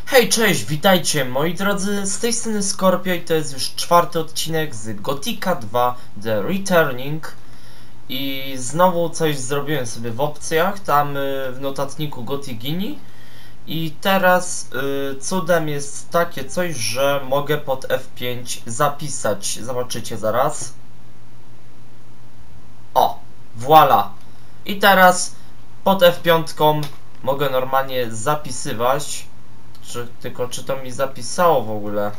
Hej, cześć, witajcie moi drodzy, z tej strony Scorpio i to jest już 4. odcinek z Gothica 2 The Returning. I znowu coś zrobiłem sobie w opcjach, tam w notatniku Gotigini. I teraz cudem jest takie coś, że mogę pod F5 zapisać, zobaczycie zaraz. O, voila. I teraz pod F5 mogę normalnie zapisywać. Tylko czy to mi zapisało w ogóle?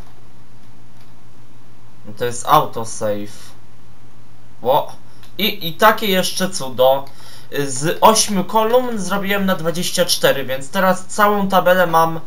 No to jest autosave. Ło. I takie jeszcze cudo. Z 8 kolumn zrobiłem na 24, więc teraz całą tabelę mam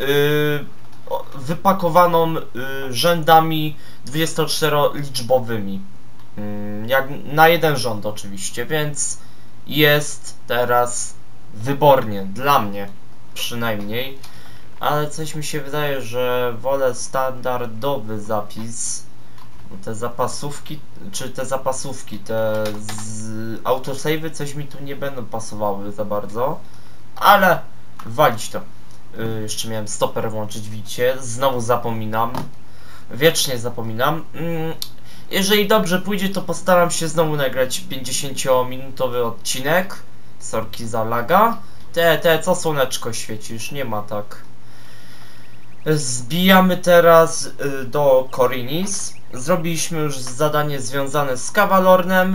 wypakowaną rzędami 24-liczbowymi. Jak na jeden rząd oczywiście, więc jest teraz wybornie, dla mnie przynajmniej. Ale coś mi się wydaje, że wolę standardowy zapis. Te zapasówki, te autosave'y coś mi tu nie będą pasowały za bardzo. Ale walić to. Jeszcze miałem stoper włączyć, widzicie. Znowu zapominam. Wiecznie zapominam. Jeżeli dobrze pójdzie, to postaram się znowu nagrać 50-minutowy odcinek. Sorki za laga. Co słoneczko świeci, już nie ma tak. Zbijamy teraz do Korinis. Zrobiliśmy już zadanie związane z Kawalornem.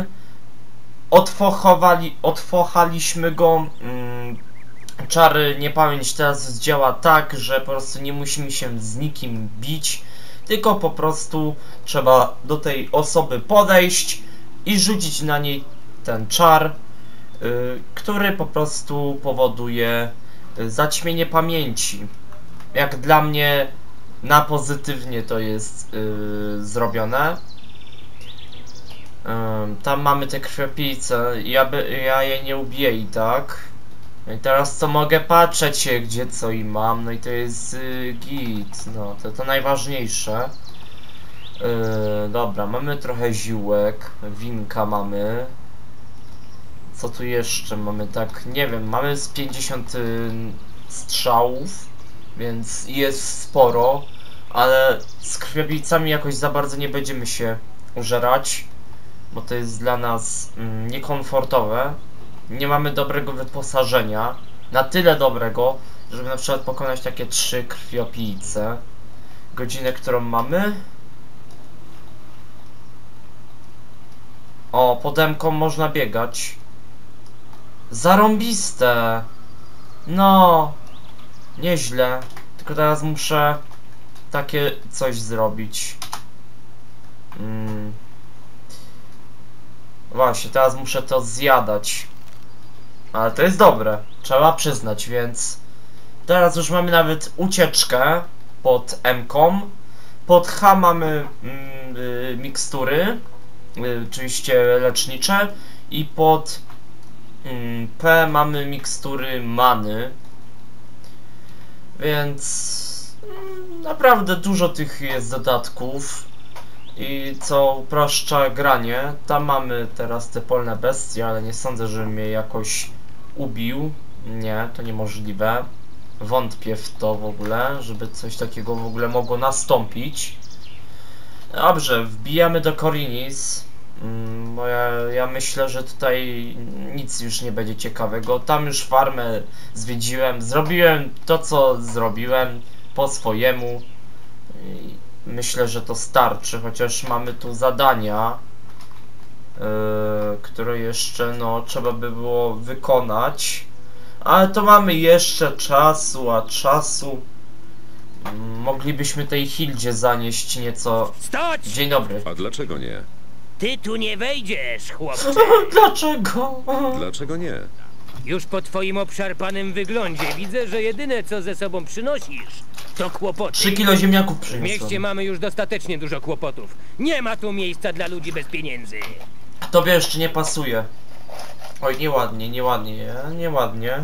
Otwochaliśmy go. Czary niepamięć teraz działa tak, że po prostu nie musimy się z nikim bić, tylko po prostu trzeba do tej osoby podejść i rzucić na niej ten czar, który po prostu powoduje zaćmienie pamięci. Jak dla mnie na pozytywnie to jest zrobione. Tam mamy te krwiopijce. Ja je nie ubiję i tak. No i teraz co mogę patrzeć się gdzie co i mam. No i to jest git. No to najważniejsze. Dobra, mamy trochę ziółek. Winka mamy. Co tu jeszcze mamy? Tak, nie wiem, mamy z 50 strzałów. Więc jest sporo, ale z krwiopijcami jakoś za bardzo nie będziemy się użerać, bo to jest dla nas niekomfortowe. Nie mamy dobrego wyposażenia, na tyle dobrego, żeby na przykład pokonać takie 3 krwiopijce. Godzinę, którą mamy. O, podemką można biegać. Zarąbiste! No! Nieźle, tylko teraz muszę takie coś zrobić. Właśnie, teraz muszę to zjadać. Ale to jest dobre, trzeba przyznać, więc teraz już mamy nawet ucieczkę pod M-kom. Pod H mamy mikstury, oczywiście lecznicze, i pod P mamy mikstury many. Więc naprawdę dużo tych jest dodatków i co upraszcza granie. Tam mamy teraz te polne bestie, ale nie sądzę, że mnie jakoś ubił. Nie, to niemożliwe. Wątpię w to w ogóle, żeby coś takiego w ogóle mogło nastąpić. Dobrze, wbijamy do Korinis. Bo ja myślę, że tutaj nic już nie będzie ciekawego. Tam już farmę zwiedziłem, zrobiłem to co zrobiłem po swojemu i myślę, że to starczy, chociaż mamy tu zadania, które jeszcze trzeba by było wykonać, ale to mamy jeszcze czasu, a czasu moglibyśmy tej Hildzie zanieść nieco. Stać! Dzień dobry. A dlaczego nie? Ty tu nie wejdziesz, chłopcze. Dlaczego? Dlaczego nie? Już po twoim obszarpanym wyglądzie widzę, że jedyne co ze sobą przynosisz to kłopoty. 3 kilo ziemniaków W przyniosłem. mieście mamy już dostatecznie dużo kłopotów. Nie ma tu miejsca dla ludzi bez pieniędzy. Tobie jeszcze nie pasuje. Oj, nieładnie, nieładnie, nieładnie.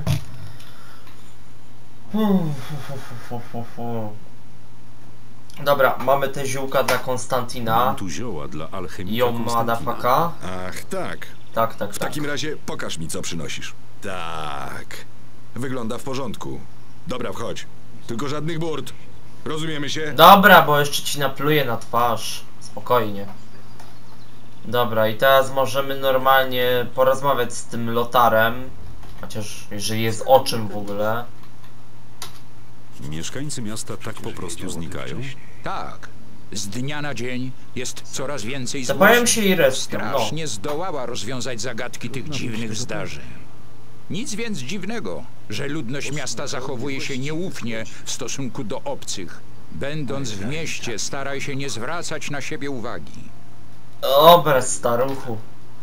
Dobra, mamy te ziółka dla Konstantina. Mam tu zioła dla alchemika Yo, Konstantina. motherfucker. Ach, tak. Tak. W takim razie pokaż mi, co przynosisz. Tak. Wygląda w porządku. Dobra, wchodź. Tylko żadnych burt. Rozumiemy się? Dobra, bo jeszcze ci napluję na twarz. Spokojnie. Dobra, i teraz możemy normalnie porozmawiać z tym lotarem. Chociaż jeżeli jest o czym w ogóle. Mieszkańcy miasta tak po prostu znikają? Tak. Z dnia na dzień jest coraz więcej Zabawiam zgłoszeń. się i respią, Straż no. nie zdołała rozwiązać zagadki tych dziwnych zdarzeń. Nic więc dziwnego, że ludność miasta zachowuje się nieufnie w stosunku do obcych. Będąc w mieście, staraj się nie zwracać na siebie uwagi. Dobra, staruchu.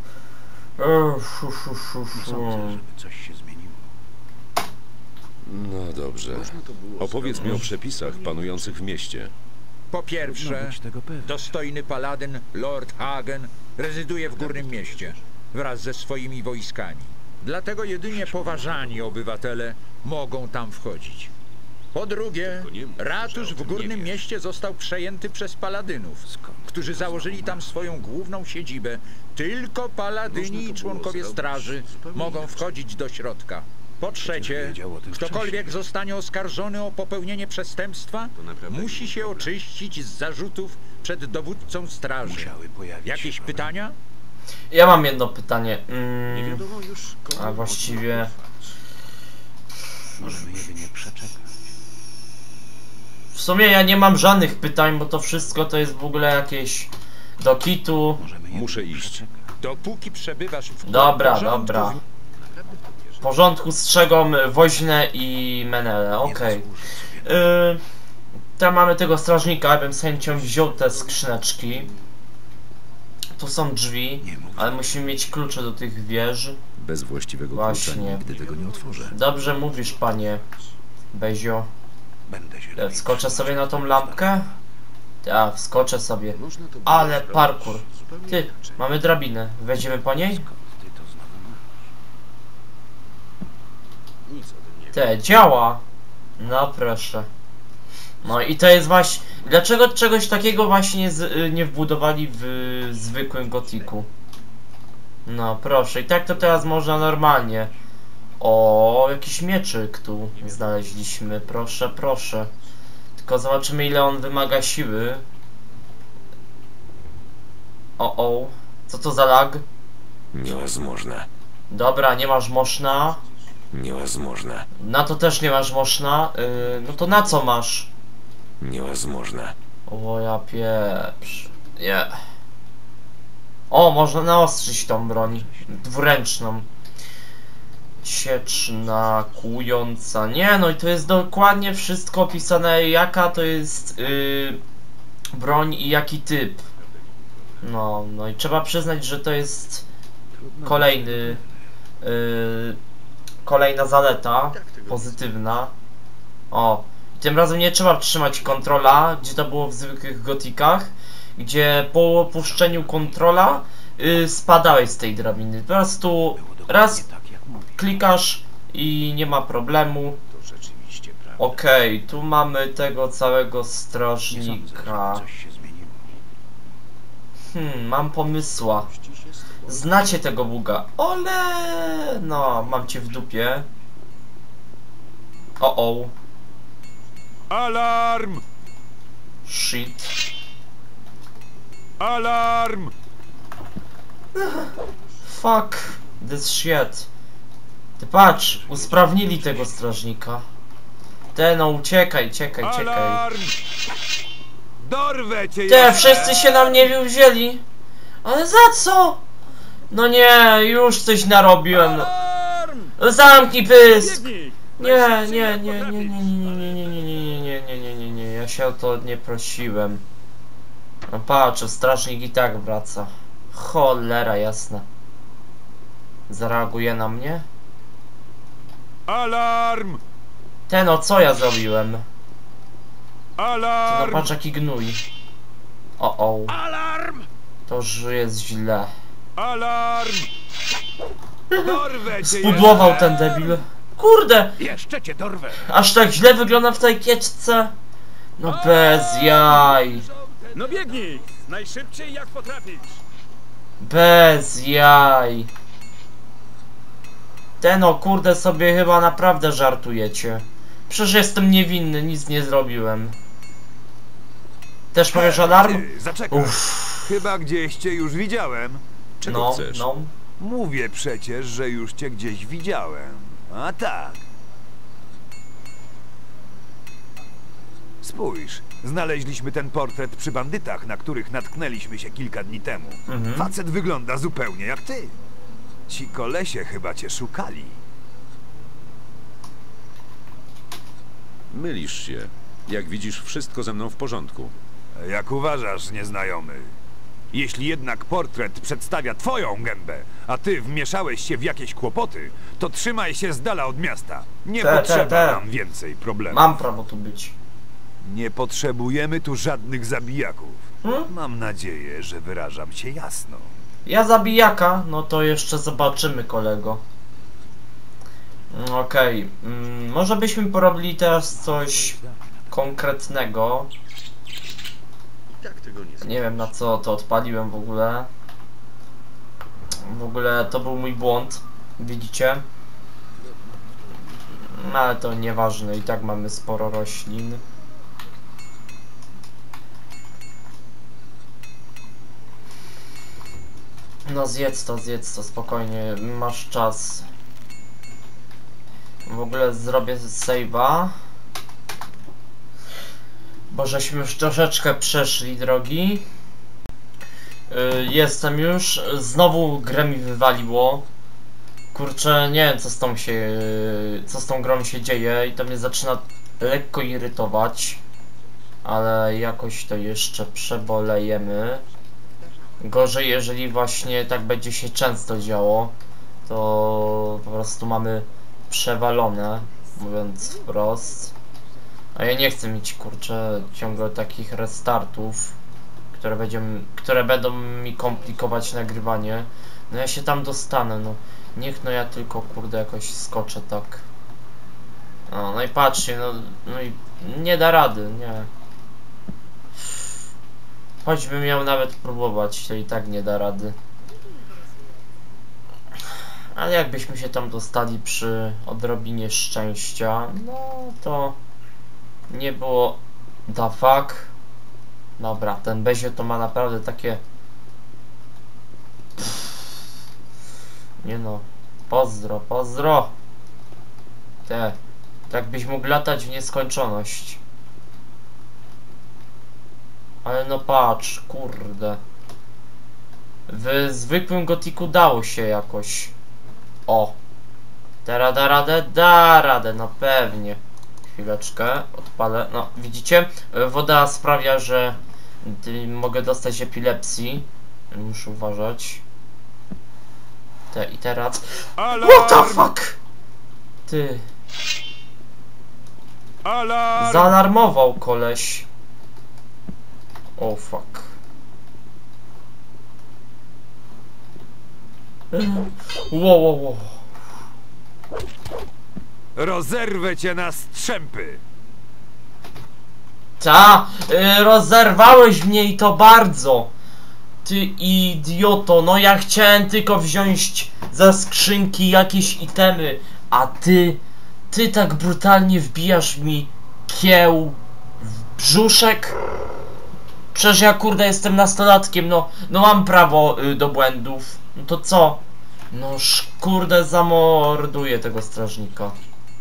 No dobrze. Opowiedz mi o przepisach panujących w mieście. Po pierwsze, dostojny paladyn Lord Hagen rezyduje w Górnym Mieście wraz ze swoimi wojskami. Dlatego jedynie poważani obywatele mogą tam wchodzić. Po drugie, ratusz w Górnym Mieście został przejęty przez paladynów, którzy założyli tam swoją główną siedzibę. Tylko paladyni i członkowie straży mogą wchodzić do środka. Po trzecie, ktokolwiek zostanie oskarżony o popełnienie przestępstwa, musi się oczyścić z zarzutów przed dowódcą straży. Jakieś pytania? Ja mam jedno pytanie. A właściwie... W sumie ja nie mam żadnych pytań, bo to wszystko to jest w ogóle jakieś do kitu. Muszę iść. Dopóki przebywasz w Dobra, porządku, dobra. W porządku, strzegą Woźnę i Menele, okej. Tam mamy tego strażnika, ja bym z chęcią wziął te skrzyneczki. Tu są drzwi, ale musimy mieć klucze do tych wież. Bez właściwego Właśnie. klucza nigdy tego nie otworzę. Dobrze mówisz, panie Bezio. Wskoczę sobie na tą lampkę? Tak, wskoczę sobie. Ale parkour. Ty, mamy drabinę. Wejdziemy po niej? Te, działa. No proszę. No i to jest właśnie... Dlaczego czegoś takiego właśnie nie wbudowali w zwykłym gotiku? No proszę, i tak to teraz można normalnie. O, jakiś mieczyk tu znaleźliśmy, proszę, proszę. Tylko zobaczymy, ile on wymaga siły. O, co to za lag? Невозможно. Dobra, nie masz moszna. Невозможно. Na to też nie masz moszna. No to na co masz? Невозможно. O ja pieprz. Nie. O, można naostrzyć tą broń. Dwuręczną. Sieczna, kłująca. Nie, no i to jest dokładnie wszystko opisane, jaka to jest broń i jaki typ. No i trzeba przyznać, że to jest kolejna zaleta pozytywna. O, tym razem nie trzeba trzymać kontrola, gdzie to było w zwykłych gotikach, gdzie po opuszczeniu kontrola spadałeś z tej drabiny. Po prostu raz klikasz i nie ma problemu. Okej, tu mamy tego całego strażnika. Mam pomysła. Znacie tego buga. Ole! No, mam cię w dupie. O. Alarm! Shit. Alarm! Fuck. This shit. Ty patrz, usprawnili tego strażnika. No uciekaj. Alarm! Dorwę cię! Te, wszyscy się na mnie wzięli. Ale za co? No nie, już coś narobiłem. No. Zamknij pysk! Nie, ja się o to nie prosiłem. No patrz, strażnik i tak wraca. Cholera jasna. Zareaguje na mnie? Alarm! No co ja zrobiłem? No Alarm! patrz jaki gnój. O. Alarm! To już jest źle. Alarm! Dorwę cię! Spudłował ten debil. Kurde! Jeszcze cię dorwę! Aż tak źle wygląda w tej kieczce. No bez jaj. No biegnij! Najszybciej jak potrafisz! Bez jaj. O kurde sobie chyba naprawdę żartujecie. Przecież jestem niewinny, nic nie zrobiłem. Też powiesz alarm? Ty, zaczekaj. Chyba gdzieś cię już widziałem. Czego No, chcesz? no. Mówię przecież, że już cię gdzieś widziałem. A tak. Spójrz, znaleźliśmy ten portret przy bandytach, na których natknęliśmy się kilka dni temu. Facet wygląda zupełnie jak ty. Ci kolesie chyba cię szukali. Mylisz się. Jak widzisz, wszystko ze mną w porządku. Jak uważasz, nieznajomy? Jeśli jednak portret przedstawia twoją gębę, a ty wmieszałeś się w jakieś kłopoty, to trzymaj się z dala od miasta. Nie potrzeba nam więcej problemów. Mam prawo tu być. Nie potrzebujemy tu żadnych zabijaków. Mam nadzieję, że wyrażam się jasno. Ja zabijaka? No to jeszcze zobaczymy, kolego. Okej. Może byśmy porobili teraz coś konkretnego. Nie wiem, na co to odpaliłem w ogóle. W ogóle to był mój błąd. Widzicie? Ale to nieważne, i tak mamy sporo roślin. No zjedz to, spokojnie, masz czas. W ogóle zrobię save'a. Bo żeśmy już troszeczkę przeszli drogi. Jestem już. Znowu grę mi wywaliło. Kurczę, nie wiem co z tą grą się dzieje i to mnie zaczyna lekko irytować. Ale jakoś to jeszcze przebolejemy. Gorzej, jeżeli właśnie tak będzie się często działo, to po prostu mamy przewalone, mówiąc wprost. A ja nie chcę mieć, kurczę, ciągle takich restartów, które będą mi komplikować nagrywanie. No ja się tam dostanę, no. Niech no ja tylko, kurde, jakoś skoczę tak. No i patrzcie, no i nie da rady, nie. Choćbym miał nawet próbować, to i tak nie da rady. Ale jakbyśmy się tam dostali przy odrobinie szczęścia, no to nie było da fuck. Dobra, ten Bezio to ma naprawdę takie... Nie no, pozdro. Tak byś mógł latać w nieskończoność. Ale no patrz, kurde. W zwykłym gotiku dało się jakoś. O. Teraz da radę, no pewnie. Chwileczkę, odpalę. No, widzicie? Woda sprawia, że mogę dostać epilepsji. Muszę uważać. I teraz... Alarm! What the fuck? Ty. Alarm! Zaalarmował koleś. Oh fuck. Wow. Rozerwę cię na strzępy! Rozerwałeś mnie i to bardzo. Ty idioto, no ja chciałem tylko wziąć ze skrzynki jakieś itemy, a ty tak brutalnie wbijasz mi kieł w brzuszek. Przecież ja, kurde, jestem nastolatkiem, no mam prawo do błędów. No to co? No kurde, zamorduję tego strażnika.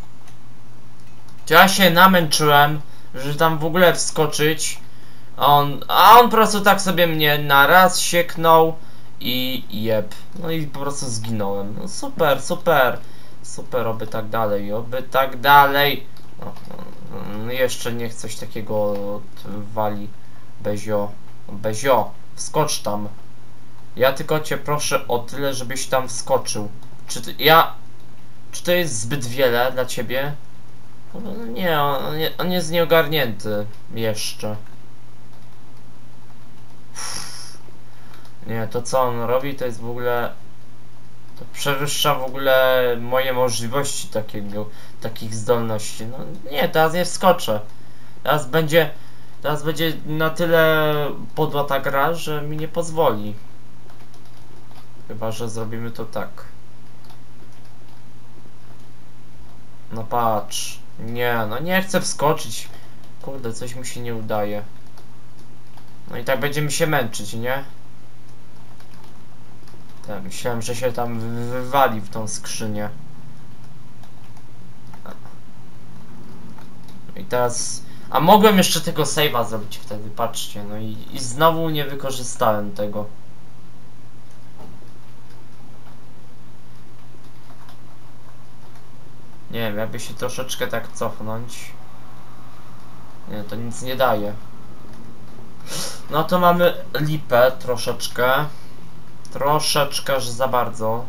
Ja się namęczyłem, że tam w ogóle wskoczyć, a on po prostu tak sobie mnie na raz sieknął i jeb. No i po prostu zginąłem. No super, oby tak dalej, No, jeszcze niech coś takiego wali. Bezio, wskocz tam. Ja tylko cię proszę o tyle, żebyś tam wskoczył. Czy to jest zbyt wiele dla ciebie? Nie, on jest nieogarnięty jeszcze. Nie, to co on robi, to jest w ogóle... To przewyższa w ogóle moje możliwości takich zdolności. No nie, teraz nie wskoczę. Teraz będzie na tyle podła ta gra, że mi nie pozwoli. Chyba że zrobimy to tak. No patrz. Nie, no nie chcę wskoczyć. Kurde, coś mi się nie udaje. No i tak będziemy się męczyć, nie? Tak, myślałem, że się tam wywali w tą skrzynię. I teraz... A mogłem jeszcze tego save'a zrobić wtedy, patrzcie. No i znowu nie wykorzystałem tego. Nie wiem, jakby się troszeczkę tak cofnąć. Nie, to nic nie daje. No to mamy lipę troszeczkę. Troszeczkę, że za bardzo.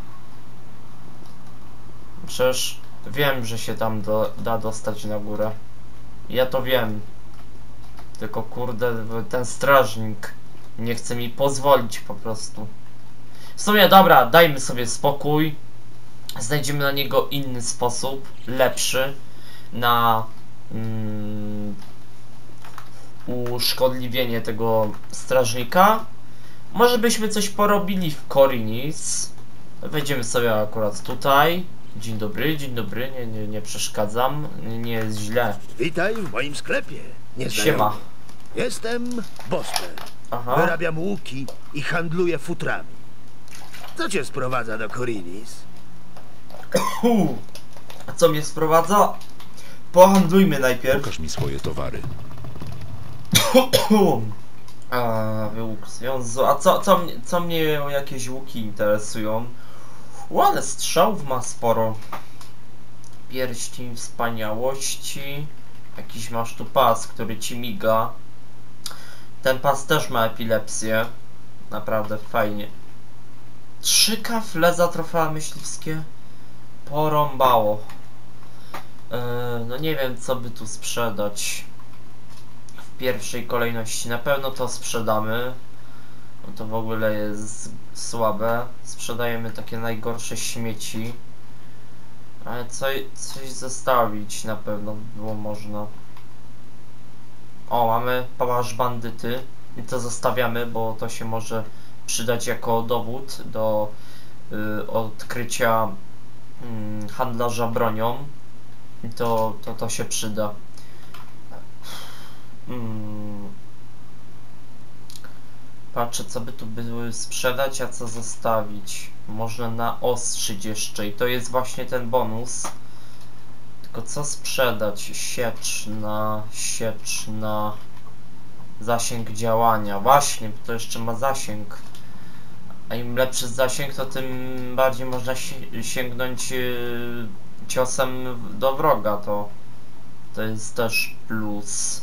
Przecież wiem, że się tam da dostać na górę. Ja to wiem. Tylko kurde, ten strażnik nie chce mi pozwolić po prostu. W sumie dobra, dajmy sobie spokój. Znajdziemy na niego inny sposób, lepszy, na uszkodliwienie tego strażnika. Może byśmy coś porobili w Khorinis. Wejdziemy sobie akurat tutaj. Dzień dobry, nie przeszkadzam, nie jest źle. Witaj w moim sklepie. Siema. Jestem Bosper. Aha. Wyrabiam łuki i handluję futrami. Co cię sprowadza do Khorinis? A co mnie sprowadza? Pohandlujmy najpierw. Pokaż mi swoje towary. Łuk związu. A co mnie jakieś łuki interesują? Ale strzałów ma sporo. Pierścień wspaniałości. Jakiś masz tu pas, który ci miga. Ten pas też ma epilepsję. Naprawdę fajnie. 3 kafle za trofea myśliwskie. Porąbało. No nie wiem, co by tu sprzedać. W pierwszej kolejności na pewno to sprzedamy. No to w ogóle jest słabe. Sprzedajemy takie najgorsze śmieci. Ale coś zostawić na pewno było można. O, mamy pałac bandyty. I to zostawiamy, bo to się może przydać jako dowód do odkrycia handlarza bronią. I to się przyda. Patrzę, co by tu były sprzedać, a co zostawić. Można naostrzyć jeszcze i to jest właśnie ten bonus. Tylko co sprzedać? Siecz na zasięg działania. Właśnie, to jeszcze ma zasięg. A im lepszy zasięg, to tym bardziej można sięgnąć ciosem do wroga. To jest też plus.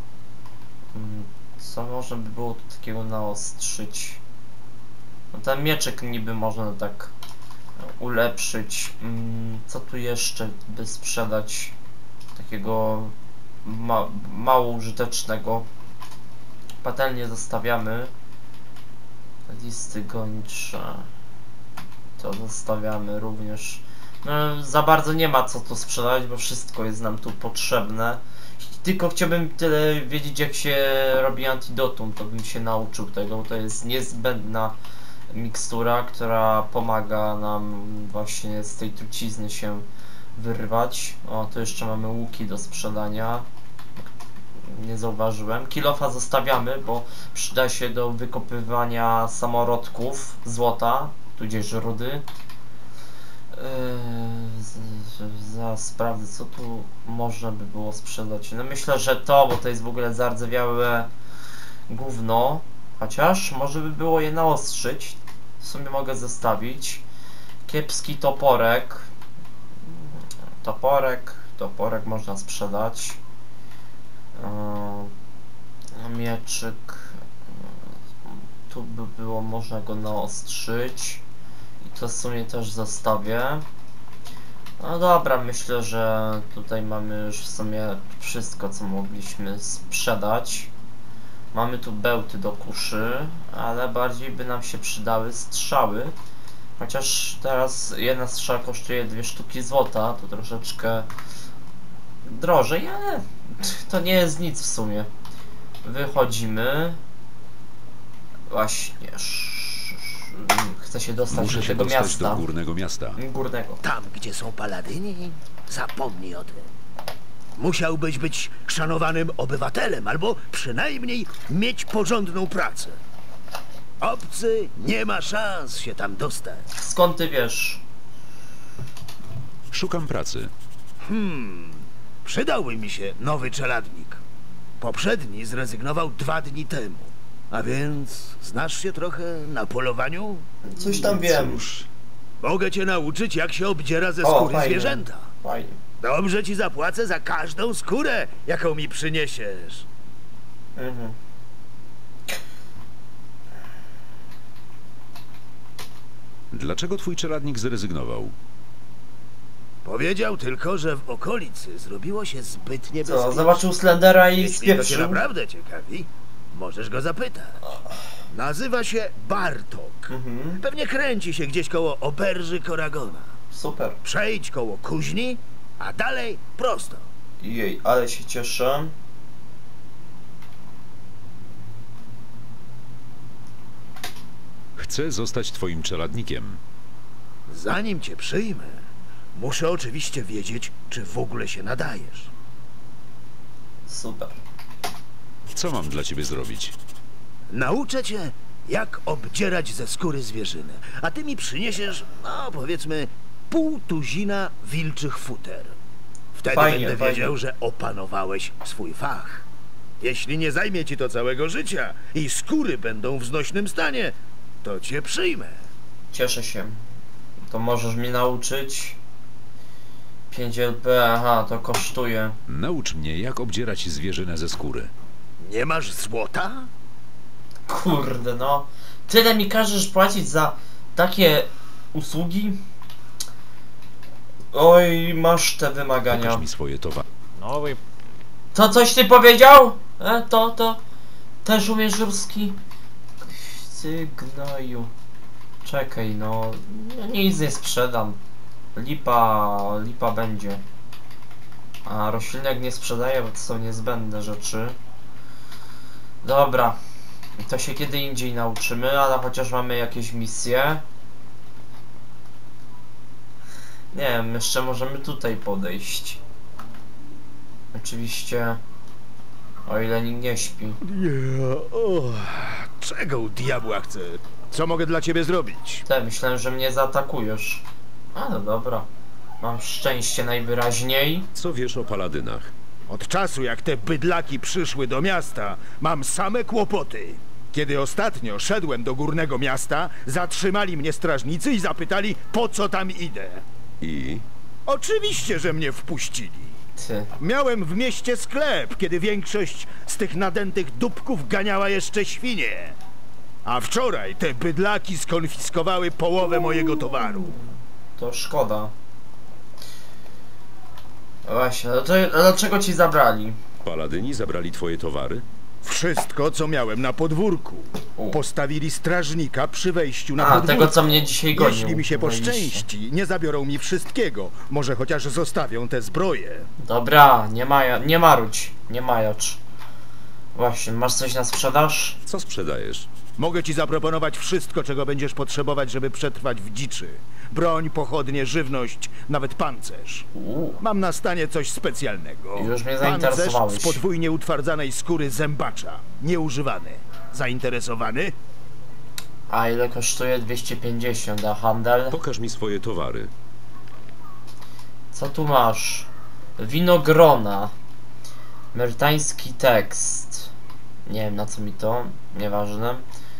Co można by było tu takiego naostrzyć? No ten mieczek niby można tak ulepszyć. Co tu jeszcze by sprzedać takiego mało użytecznego? Patelnię zostawiamy. Listy gończe to zostawiamy również. No, za bardzo nie ma co tu sprzedawać, bo wszystko jest nam tu potrzebne. Tylko chciałbym tyle wiedzieć, jak się robi antidotum, to bym się nauczył tego. To jest niezbędna mikstura, która pomaga nam właśnie z tej trucizny się wyrwać. O, tu jeszcze mamy łuki do sprzedania. Nie zauważyłem. Kilofa zostawiamy, bo przyda się do wykopywania samorodków złota, tudzież rudy. Sprawdzę, co tu można by było sprzedać. No myślę, że to, bo to jest w ogóle zardzewiałe gówno. Chociaż może by było je naostrzyć. W sumie mogę zostawić. Kiepski toporek. Toporek można sprzedać. Mieczyk. Tu by było można go naostrzyć. I to w sumie też zostawię. No dobra, myślę, że tutaj mamy już w sumie wszystko, co mogliśmy sprzedać. Mamy tu bełty do kuszy, ale bardziej by nam się przydały strzały. Chociaż teraz jedna strzała kosztuje 2 sztuki złota, to troszeczkę drożej, ale to nie jest nic w sumie. Wychodzimy. Właśnie. Chcę się dostać Muszę do się tego dostać miasta. do górnego miasta. Górnego. Tam, gdzie są paladyni, zapomnij o tym. musiałbyś być szanowanym obywatelem, albo przynajmniej mieć porządną pracę. Obcy nie ma szans się tam dostać. Skąd ty wiesz? Szukam pracy. Przydałby mi się nowy czeladnik. Poprzedni zrezygnował 2 dni temu. A więc znasz się trochę na polowaniu? Coś tam wiem. Cóż, Mogę cię nauczyć, jak się obdziera ze skóry fajnie. zwierzęta. Fajnie. Dobrze ci zapłacę za każdą skórę, jaką mi przyniesiesz. Mhm. dlaczego twój czeladnik zrezygnował? Powiedział tylko, że w okolicy zrobiło się zbyt Co, niebezpiecznie. zobaczył Slendera i Jeśli to cię spieprzył? naprawdę ciekawi, możesz go zapytać. Nazywa się Bartok. Pewnie kręci się gdzieś koło oberży Koragona. Super. Przejdź koło kuźni, a dalej prosto. Jej, ale się cieszę. Chcę zostać twoim czeladnikiem. Zanim cię przyjmę, muszę oczywiście wiedzieć, czy w ogóle się nadajesz. Super. Co mam dla ciebie zrobić? Nauczę cię, jak obdzierać ze skóry zwierzynę, a ty mi przyniesiesz, no powiedzmy, 0,5 tuzina wilczych futer. Wtedy Fajnie, będę fajnie. wiedział, że opanowałeś swój fach. Jeśli nie zajmie ci to całego życia i skóry będą w znośnym stanie, to cię przyjmę. Cieszę się. To możesz mnie nauczyć. 5 LP, aha, to kosztuje. Naucz mnie, jak obdzierać zwierzynę ze skóry. Nie masz złota? Kurde, no. Tyle mi każesz płacić za takie usługi? Oj, masz te wymagania. Pokaż mi swoje towary. To coś ty powiedział? To też umiesz ruski? Ty gnoju. Czekaj, no. Nic nie sprzedam. Lipa będzie. A roślinek nie sprzedaję, bo to są niezbędne rzeczy. Dobra. To się kiedy indziej nauczymy, ale chociaż mamy jakieś misje. Nie wiem, jeszcze możemy tutaj podejść. Oczywiście, o ile nikt nie śpi. Czego u diabła chcę? Co mogę dla ciebie zrobić? Myślałem, że mnie zaatakujesz. A no dobra. Mam szczęście najwyraźniej. Co wiesz o paladynach? Od czasu, jak te bydlaki przyszły do miasta, mam same kłopoty. Kiedy ostatnio szedłem do górnego miasta, zatrzymali mnie strażnicy i zapytali, po co tam idę. I? Oczywiście, że mnie wpuścili. Ty. Miałem w mieście sklep, kiedy większość z tych nadętych dupków ganiała jeszcze świnie. A wczoraj te bydlaki skonfiskowały połowę mojego towaru. To szkoda. Właśnie, dlaczego ci zabrali? Paladyni zabrali twoje towary? Wszystko, co miałem na podwórku. Postawili strażnika przy wejściu na podwórko. Tego, co mnie dzisiaj gonił. Jeśli mi się poszczęści, nie zabiorą mi wszystkiego. Może chociaż zostawią te zbroje. Dobra, nie marudź, nie majacz. Właśnie, masz coś na sprzedaż? Co sprzedajesz? Mogę ci zaproponować wszystko, czego będziesz potrzebować, żeby przetrwać w dziczy. Broń, pochodnie, żywność, nawet pancerz. Mam na stanie coś specjalnego. Już mnie Pancerz zainteresowałeś. z podwójnie utwardzanej skóry zębacza. Nieużywany. Zainteresowany? A ile kosztuje? 250, a handel? Pokaż mi swoje towary. Co tu masz? Winogrona. Myrtański tekst. Nie wiem na co mi to, nieważne.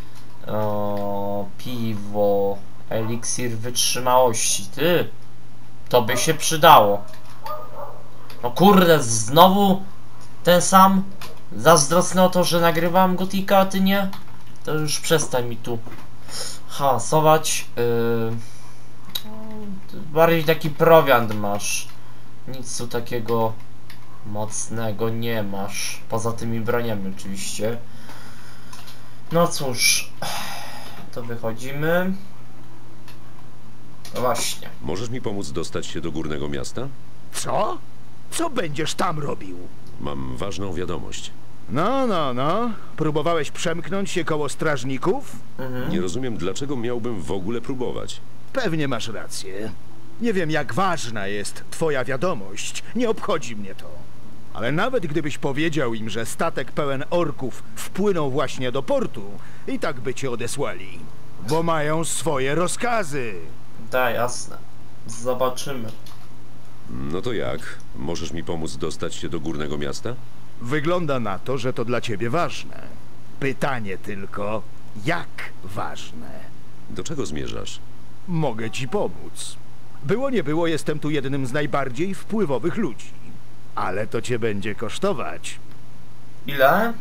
Piwo. Eliksir wytrzymałości. Ty! To by się przydało. No kurde, znowu ten sam? Zazdrosny o to, że nagrywałem Gotika, a ty nie? To już przestań mi tu hasować. Bardziej taki prowiant masz. Nic tu takiego mocnego nie masz. Poza tymi broniami oczywiście. No cóż. To wychodzimy. No właśnie. Możesz mi pomóc dostać się do górnego miasta? Co? Co będziesz tam robił? Mam ważną wiadomość. No. Próbowałeś przemknąć się koło strażników? Nie rozumiem, dlaczego miałbym w ogóle próbować. Pewnie masz rację. Nie wiem, jak ważna jest twoja wiadomość. Nie obchodzi mnie to. Ale nawet gdybyś powiedział im, że statek pełen orków wpłynął właśnie do portu, i tak by cię odesłali. Bo mają swoje rozkazy. Da, jasne. Zobaczymy. No to jak? Możesz mi pomóc dostać się do górnego miasta? Wygląda na to, że to dla ciebie ważne. Pytanie tylko, jak ważne? Do czego zmierzasz? Mogę ci pomóc. Było nie było, jestem tu jednym z najbardziej wpływowych ludzi. Ale to cię będzie kosztować. Ile?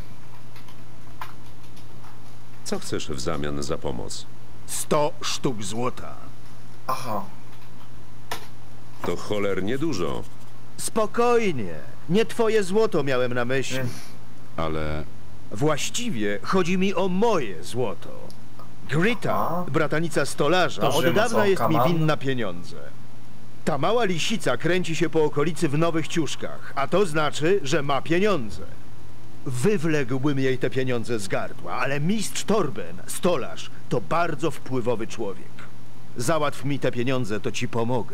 Co chcesz w zamian za pomoc? 100 sztuk złota. Aha. To cholernie dużo. Spokojnie. Nie twoje złoto miałem na myśli. Ale Właściwie chodzi mi o moje złoto. Grita, Aha. bratanica stolarza, To od Rzym, dawna co, jest mi kaman? winna pieniądze. Ta mała lisica kręci się po okolicy w nowych ciuszkach, a to znaczy, że ma pieniądze. Wywległbym jej te pieniądze z gardła, ale mistrz Torben, stolarz, to bardzo wpływowy człowiek. Załatw mi te pieniądze, to ci pomogę.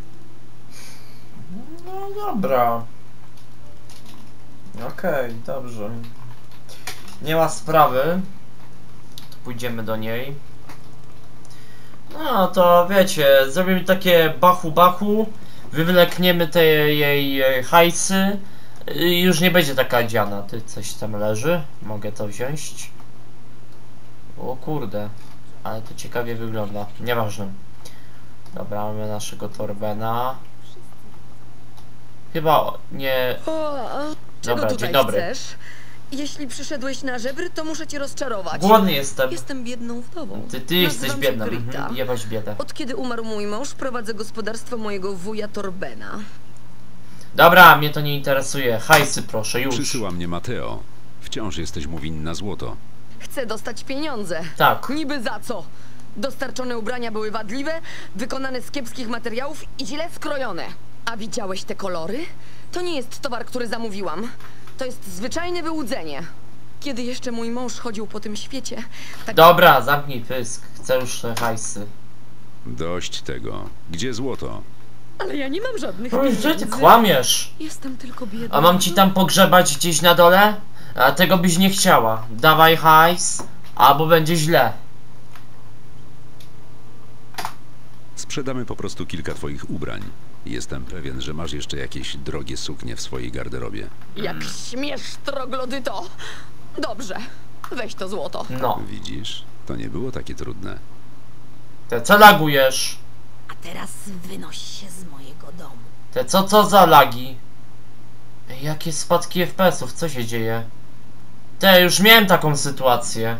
No dobra. Okej, dobrze. Nie ma sprawy. To pójdziemy do niej. No to wiecie, zrobimy takie bachu, wywlekniemy te jej hajsy i już nie będzie taka dziana. Ty, coś tam leży? Mogę to wziąć? O kurde, ale to ciekawie wygląda. Nieważne. Dobra, mamy naszego Torbena. Chyba nie... O, a czego Dobra, tutaj dzień dobry. chcesz? Jeśli przyszedłeś na żebry, to muszę cię rozczarować. Głodny jestem. Jestem biedną wdową. Ty jesteś Nazywam biedna. się Grita. Jebać biedę. Od kiedy umarł mój mąż, prowadzę gospodarstwo mojego wuja Torbena. Dobra, mnie to nie interesuje. Hajsy proszę, już. przysyła mnie Mateo. Wciąż jesteś mu winna złoto. Chcę dostać pieniądze. Tak. Niby za co? Dostarczone ubrania były wadliwe, wykonane z kiepskich materiałów i źle skrojone. A widziałeś te kolory? To nie jest towar, który zamówiłam. To jest zwyczajne wyłudzenie. Kiedy jeszcze mój mąż chodził po tym świecie, tak... Dobra, zamknij pysk. Chcę już te hajsy. Dość tego. Gdzie złoto? Ale ja nie mam żadnych Że ty pieniędzy. kłamiesz. Jestem tylko biedna. A mam ci tam pogrzebać gdzieś na dole? A tego byś nie chciała. Dawaj hajs, albo będzie źle. Sprzedamy po prostu kilka twoich ubrań. Jestem pewien, że masz jeszcze jakieś drogie suknie w swojej garderobie. Jak śmiesz, troglodyto! Dobrze, weź to złoto. No. Widzisz, to nie było takie trudne. Te co lagujesz? A teraz wynoś się z mojego domu. Te co za lagi? Ej, jakie spadki FPS-ów? Co się dzieje? Te, już miałem taką sytuację.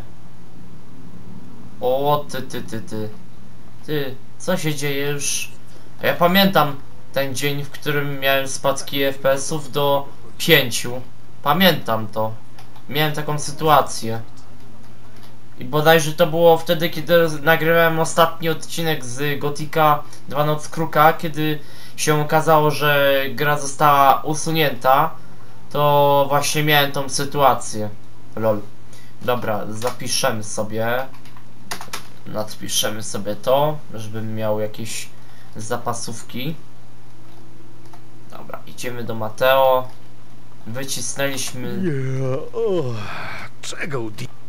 O, ty, co się dzieje już? Ja pamiętam ten dzień, w którym miałem spadki FPS-ów do 5. Pamiętam to. Miałem taką sytuację. I bodajże to było wtedy, kiedy nagrywałem ostatni odcinek z Gotika 2 Noc Kruka, kiedy się okazało, że gra została usunięta. To właśnie miałem tą sytuację. Lol. Dobra, zapiszemy sobie. Nadpiszemy sobie to, żebym miał jakieś zapasówki. Dobra, idziemy do Mateo. Wycisnęliśmy Czego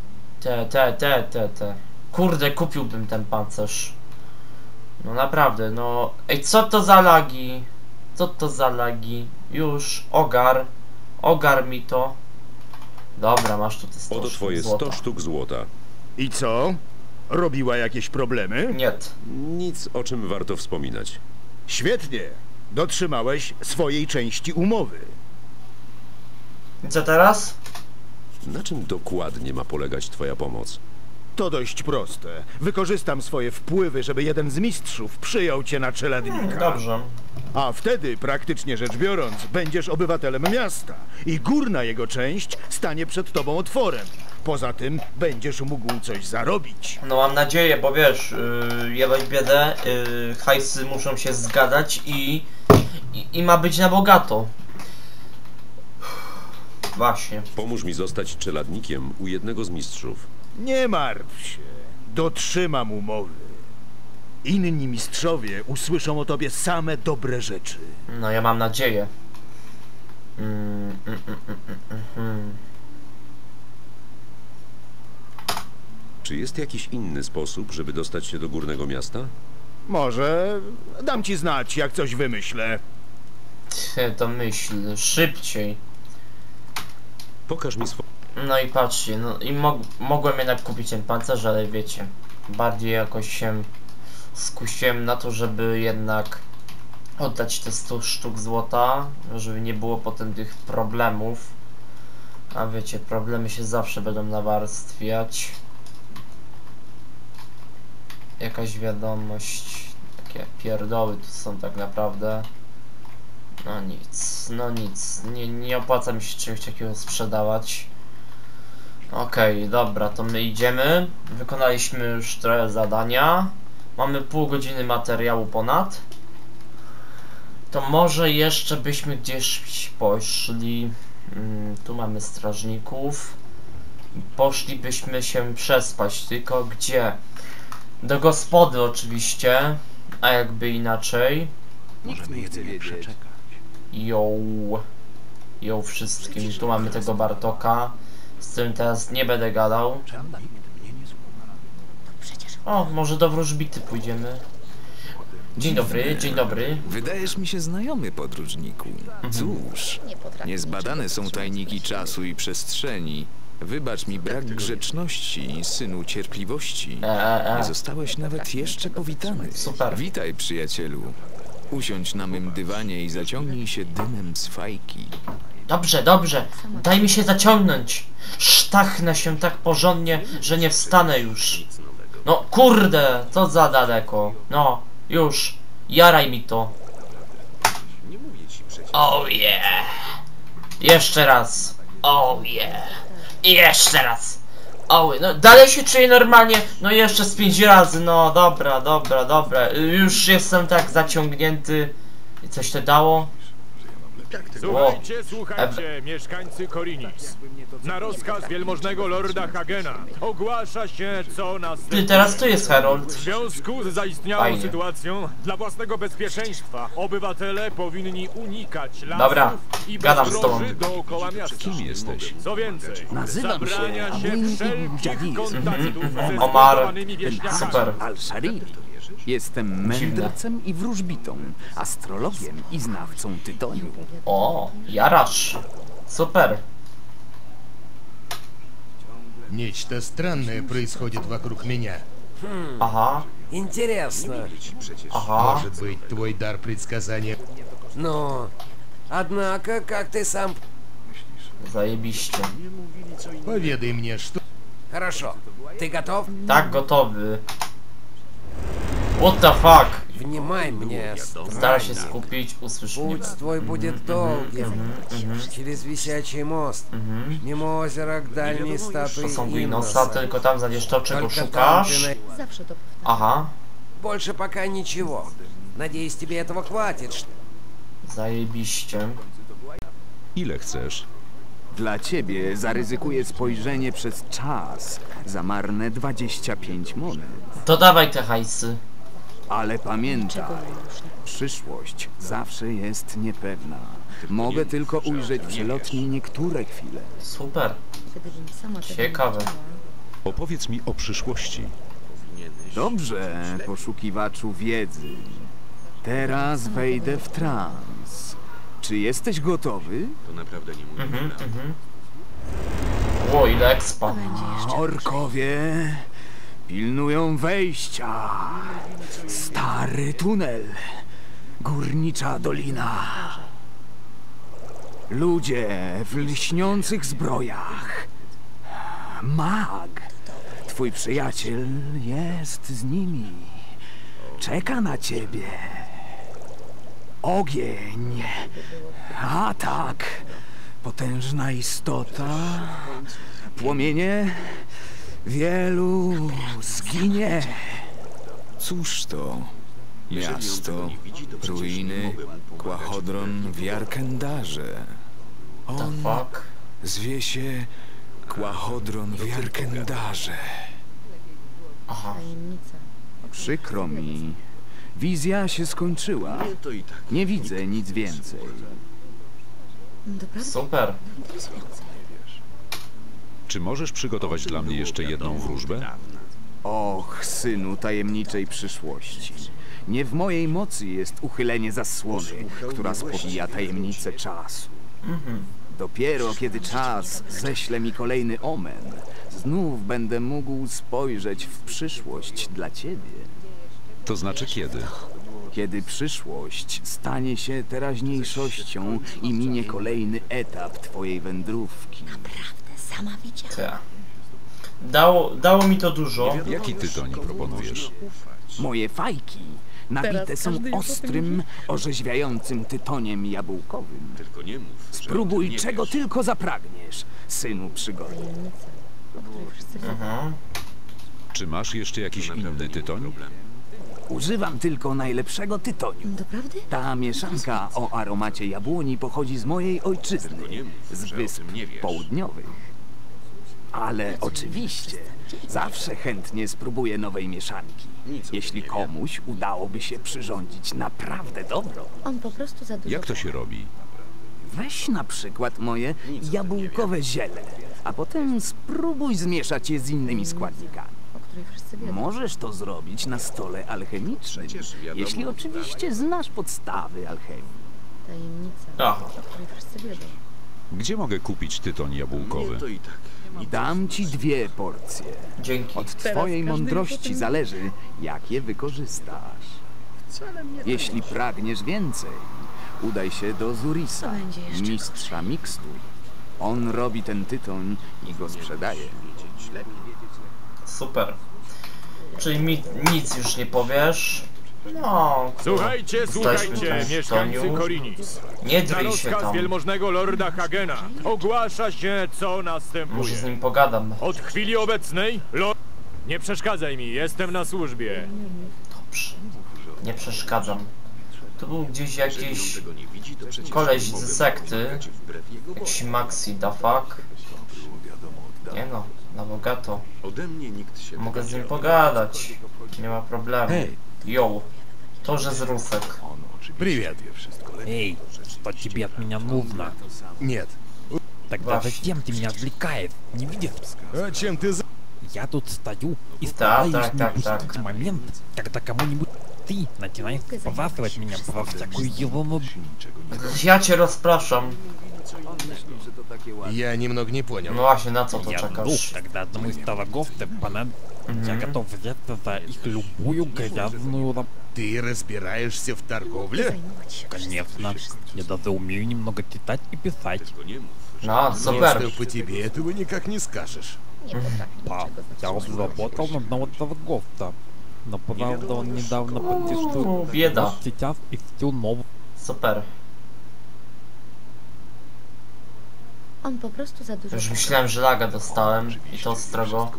te. Kurde, kupiłbym ten pancerz. No naprawdę, no. Ej, co to za lagi? Co to za lagi? Już, ogar mi to. Dobra, masz tu te 100 Oto sztuk twoje złota. 100 sztuk złota. I co? Robiła jakieś problemy? Nie. Nic, o czym warto wspominać. Świetnie. Dotrzymałeś swojej części umowy. I co teraz? Na czym dokładnie ma polegać twoja pomoc? To dość proste. Wykorzystam swoje wpływy, żeby jeden z mistrzów przyjął cię na czeladnika. Dobrze. A wtedy, praktycznie rzecz biorąc, będziesz obywatelem miasta i górna jego część stanie przed tobą otworem. Poza tym będziesz mógł coś zarobić. No mam nadzieję, bo wiesz, jebać biedę, hajsy muszą się zgadzać i ma być na bogato. Właśnie. Pomóż mi zostać czeladnikiem u jednego z mistrzów. Nie martw się. Dotrzymam umowy. Inni mistrzowie usłyszą o tobie same dobre rzeczy. No ja mam nadzieję. Czy jest jakiś inny sposób, żeby dostać się do Górnego Miasta? Może dam ci znać, jak coś wymyślę. To myśl, szybciej. Pokaż mi swoje... No i patrzcie, no i mogłem jednak kupić ten pancerz, ale wiecie, bardziej jakoś się skusiłem na to, żeby jednak oddać te 100 sztuk złota, żeby nie było potem tych problemów. A wiecie, problemy się zawsze będą nawarstwiać. Jakaś wiadomość, takie pierdoły tu są tak naprawdę. No nic, nie opłaca mi się czymś takiego sprzedawać. Okej, dobra, to my idziemy. Wykonaliśmy już trochę zadania. Mamy pół godziny materiału ponad. To może jeszcze byśmy gdzieś poszli. Tu mamy strażników. Poszlibyśmy się przespać, tylko gdzie? Do gospody oczywiście, a jakby inaczej. Nikt nie chce wiedzieć. Yo wszystkim. Tu mamy tego Bartoka, z którym teraz nie będę gadał. O, może do wróżbity pójdziemy. Dzień dobry, dzień dobry. Wydajesz mi się znajomy, podróżniku. Cóż, niezbadane są tajniki czasu i przestrzeni. Wybacz mi brak grzeczności, synu cierpliwości. Nie zostałeś nawet jeszcze powitany. Super. Witaj, przyjacielu. Usiądź na mym dywanie i zaciągnij się dymem z fajki. Dobrze, dobrze. Daj mi się zaciągnąć. Sztachnę się tak porządnie, że nie wstanę już. No kurde, co za daleko. No, już. Jaraj mi to. Oh yeah. Jeszcze raz. Oh yeah. I jeszcze raz. No dalej się czuję normalnie. No jeszcze z 5 razy. No dobra, dobra, dobra. Już jestem tak zaciągnięty. I coś to dało? Słuchajcie, mieszkańcy Korinis. Na rozkaz wielmożnego lorda Hagena ogłasza się, co następuje. Ty, teraz tu jest Harold. W związku z zaistniałą sytuacją, dla własnego bezpieczeństwa, obywatele powinni unikać lasów i bezdroży dookoła miasta. Kim jesteś? Co więcej, zabrania się wszelkich kontaktów ze Omar. zdecydowanymi wieśniakami. Super. Al-Shariri. Jestem mędrcem i wróżbitą, astrologiem i znawcą tytoniu. O, jarasz. Super. Нечто странное происходит вокруг меня. Aha. Интересно. Aha. Может быть, твой дар предсказания... Но, однако, как ты сам... Zajebiście. Поведай мне, что... Хорошо. Ты готов? Tak, gotowy. What the fuck? Внимай мне, Stara się skupić, usłysz mnie. Путь твой будет долгим. Через висячий мост. Мимо озера к дальней статуе Posągu Inosa, Инноса. tylko tam znajdziesz to, czego Только там szukasz. ты Aha. Больше пока ничего. Надеюсь, тебе этого хватит. Zajebiście. Ile chcesz? Dla ciebie zaryzykuję spojrzenie przez czas za marne 25 monet. To dawaj te hajsy. Ale pamiętaj, przyszłość zawsze jest niepewna. Mogę tylko ujrzeć przelotnie niektóre chwile. Super. Ciekawe. Opowiedz mi o przyszłości. Dobrze, poszukiwaczu wiedzy. Teraz wejdę w trans. Czy jesteś gotowy? Ło, ile expa. Orkowie pilnują wejścia. Stary tunel. Górnicza dolina. Ludzie w lśniących zbrojach. Mag. Twój przyjaciel jest z nimi. Czeka na ciebie. Ogień. Atak. Potężna istota. Płomienie. Wielu zginie. Cóż to? Miasto, ruiny, Kłachodron w Jarkendarze. On Fuck. zwie się Kłachodron w Jarkendarze. Aha. Przykro mi. Wizja się skończyła. Nie widzę nic więcej. Super. Czy możesz przygotować dla mnie jeszcze jedną wróżbę? Och, synu tajemniczej przyszłości. Nie w mojej mocy jest uchylenie zasłony, która spowija tajemnicę czasu. Dopiero kiedy czas ześle mi kolejny omen, znów będę mógł spojrzeć w przyszłość dla ciebie. To znaczy kiedy? Kiedy przyszłość stanie się teraźniejszością i minie kolejny etap twojej wędrówki. Naprawdę, sama widziałam. Dało mi to dużo. Jaki tytoń proponujesz? Moje fajki nabite są ostrym, orzeźwiającym tytoniem jabłkowym. Spróbuj czego tylko zapragniesz, synu przygody. Czy masz jeszcze jakiś inny tytoń? Używam tylko najlepszego tytoniu. Doprawdy? Ta mieszanka o aromacie jabłoni pochodzi z mojej ojczyzny, z Wysp Południowych. Ale oczywiście, zawsze chętnie spróbuję nowej mieszanki, jeśli komuś udałoby się przyrządzić naprawdę dobrą. On po prostu za dużo. Jak to się robi? Weź na przykład moje jabłkowe ziele, a potem spróbuj zmieszać je z innymi składnikami. Możesz to zrobić na stole alchemicznym, jeśli oczywiście znasz podstawy alchemii. Tajemnica, o której wszyscy wiedzą. Gdzie mogę kupić tytoń jabłkowy? Dam ci 2 porcje. Dzięki. Od twojej mądrości zależy, jak je wykorzystasz. Jeśli pragniesz więcej, udaj się do Zurisa, mistrza mikstur. On robi ten tytoń i go sprzedaje. Super. Czyli mi nic już nie powiesz. No. Słuchajcie, mieszkańcy Korinis. Nie Na dryj się rozkaz tam. wielmożnego lorda Hagena ogłasza się, co następuje. Może z nim pogadam. Od chwili obecnej, lord... Nie przeszkadzaj mi, jestem na służbie. Dobrze. Nie przeszkadzam. Tu był gdzieś jakiś koleś z sekty. Jakiś Maxi, the fuck. Nie no, na bogato. Mogę z nim pogadać. Nie ma problemu. Yo. To, że z Rusek. Привет. Эй, что тебе от меня нужно? Нет. Тогда зачем ты меня отвлекаешь? Не видишь? А чем ты за... Я тут стою и стараюсь не упустить момент, когда кому-нибудь ты начинаешь посасывать меня про всякую ерунду. Ja cię rozpraszam. Я немного не понял. No właśnie, na co to Я жду, czekasz? когда одному из торговцев понадобится. Я готов взяться за их любую грязную работу. Ты разбираешься в торговле? Конечно. Я даже умею немного читать и писать. No, super. Просто по тебе этого никак не скажешь. Да, я уже работал на одного торговца. Но правда он недавно подтвердил. Беда. Сейчас и всю новую. Super. On po prostu za dużo. Już myślałem, że laga dostałem i to strogo.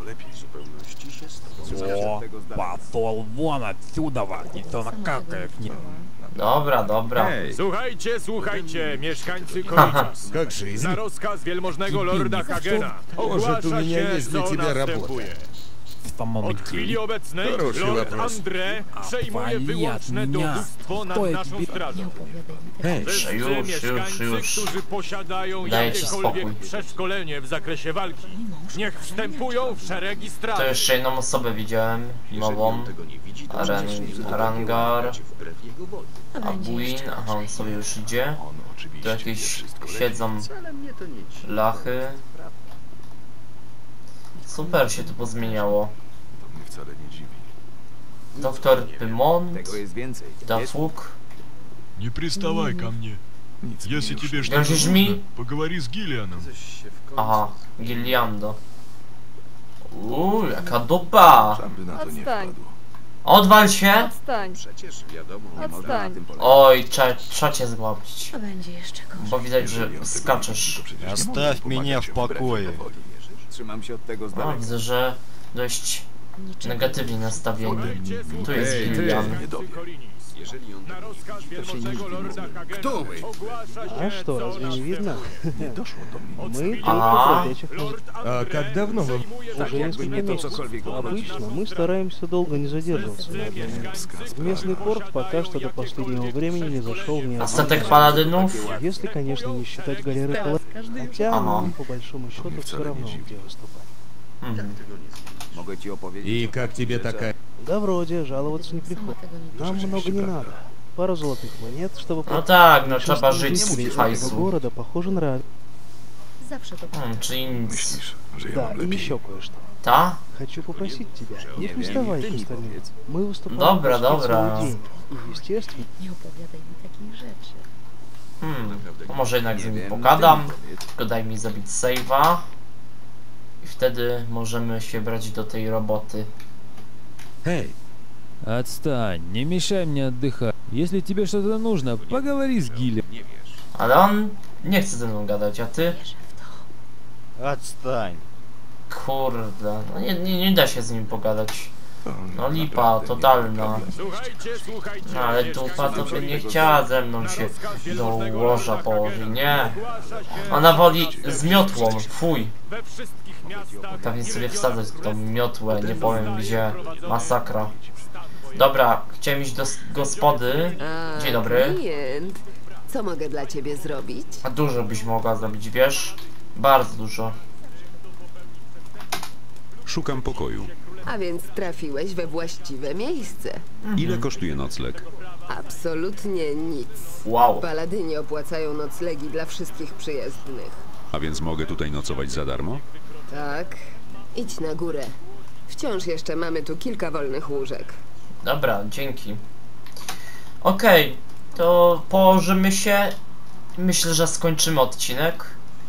О, пошел вон отсюда, и то накакает мне. Dobra, dobra. Słuchajcie, mieszkańcy Korinis. Как жизнь? Na rozkaz wielmożnego lorda Hagena ogłasza się, co następuje. Od chwili obecnej Lord André przejmuje wyłączne dowództwo nad naszą strażą. Wszyscy mieszkańcy, którzy posiadają jakiekolwiek przeszkolenie w zakresie walki, niech wstępują w szeregi straży. To jeszcze jedną osobę widziałem, nową. Arangar. Abuin, aha, on sobie już idzie. Tu jakieś siedzą lachy. Super się tu pozmieniało. Doktor Pymont, Dafuk. Не приставай ко мне. Если тебе что-то нужно, поговори с Гиллианом. Aha, Gilliando. Jaka dupa! Odstań. Odwal się! Odstań. Odstań. Oj, trzeba cię zgłapić. Będzie jeszcze gorzej. Bo widać, że skaczesz. Оставь меня в покое. Trzymam się od tego z No, daleka. widzę, że dość negatywnie nastawieni. Tu jest Gillian. Na rozkaz wielmożnego lorda Hagena ogłasza się, А что, разве не видно? Не дошло до меня. Мы только бродячих А как давно вы... уже несколько месяцев. Обычно мы стараемся долго не задерживаться на одном месте. В местный порт пока что до последнего времени не зашел ни Остаток паладинов? Если, конечно, не считать галеры паладинов. Хотя нам, по большому счету, все равно где выступать. Mogę ci opowiedzieć. И как тебе такая... Да вроде, жаловаться не приходится. Нам много не надо. Пару золотых монет, чтобы... No tak, no trzeba żyć z hajsu. Города, похоже, нравится. Czyli nic. Да, и еще кое-что. Ta? Хочу попросить тебя, не приставай к остальным. Мы выступаем Dobra, за свои dobra. деньги. И, естественно... Nie opowiadaj mi takich rzeczy. To może jednak z nimi pogadam. Tylko daj mi zabić save'a. I wtedy możemy się brać do tej roboty. Эй! Отстань, не мешай мне отдыхать. Если тебе что-то нужно, поговори с Гилем. Ale on nie chce ze mną gadać, a ty? Отстань. Kurde, no nie da się z nim pogadać. No lipa, totalna. No ale dupa to by nie chciała ze mną się do łoża położyć, nie. Ona woli z miotłą, fuj. Pewnie sobie wsadzać tą miotłę, nie powiem gdzie. Masakra. Dobra, chciałem iść do gospody. Dzień dobry. Klient. Co mogę dla ciebie zrobić? A dużo byś mogła zrobić, wiesz? Bardzo dużo. Szukam pokoju. A więc trafiłeś we właściwe miejsce. Ile kosztuje nocleg? Absolutnie nic. Wow. Paladyni opłacają noclegi dla wszystkich przyjezdnych. A więc mogę tutaj nocować za darmo? Tak. Idź na górę. Wciąż jeszcze mamy tu kilka wolnych łóżek. Dobra, dzięki. Okej, to położymy się. Myślę, że skończymy odcinek.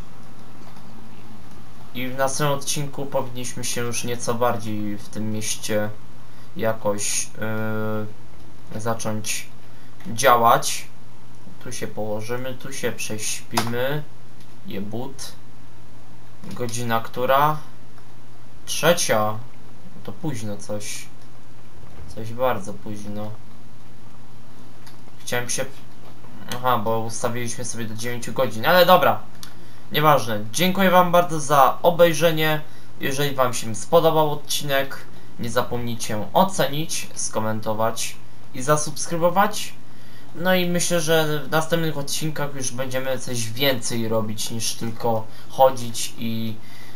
I w następnym odcinku powinniśmy się już nieco bardziej w tym mieście jakoś zacząć działać. Tu się położymy, tu się prześpimy. Jebut. Godzina która? 3. To późno coś. Coś bardzo późno. Chciałem się... Aha, bo ustawiliśmy sobie do 9 godzin, ale dobra. Nieważne. Dziękuję wam bardzo za obejrzenie. Jeżeli wam się spodobał odcinek, nie zapomnijcie ocenić, skomentować i zasubskrybować. No i myślę, że w następnych odcinkach już będziemy coś więcej robić niż tylko chodzić i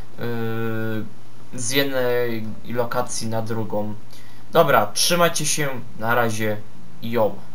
z jednej lokacji na drugą. Dobra, trzymajcie się, na razie, yo.